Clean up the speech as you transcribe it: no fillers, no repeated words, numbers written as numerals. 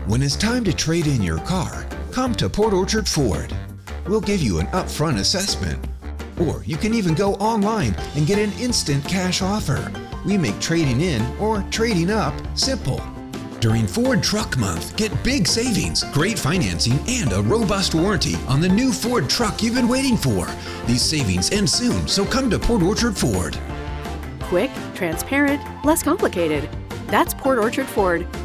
When it's time to trade in your car, come to Port Orchard Ford. We'll give you an upfront assessment, or you can even go online and get an instant cash offer. We make trading in or trading up simple. During Ford Truck Month, get big savings, great financing, and a robust warranty on the new Ford truck you've been waiting for. These savings end soon, so come to Port Orchard Ford. Quick, transparent, less complicated. That's Port Orchard Ford.